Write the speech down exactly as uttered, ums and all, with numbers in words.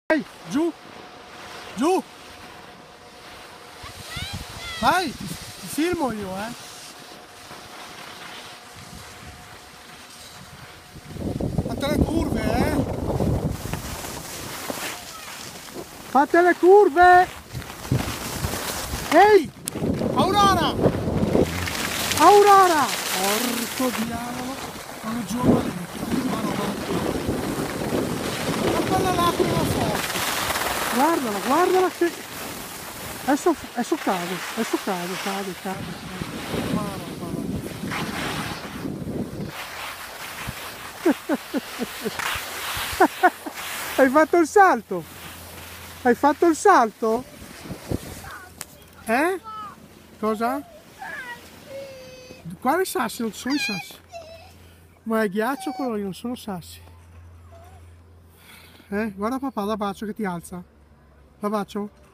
Vai, giù, giù, vai, ti, ti filmo io, eh. Fate le curve, eh. Fate le curve. Ehi, Aurora, Aurora, porco diavolo, sono giù a maledetta, ma no, ma quella lacrima forte. Guardala, guardala che... Adesso, adesso cade, adesso cade, cade, cade. Guarda, guarda. Hai fatto il salto? Hai fatto il salto? Eh? Cosa? Quale sassi? Non sono i sassi. Ma è ghiaccio quello lì, non sono sassi. Eh? Guarda papà, la bacio che ti alza. La bacio?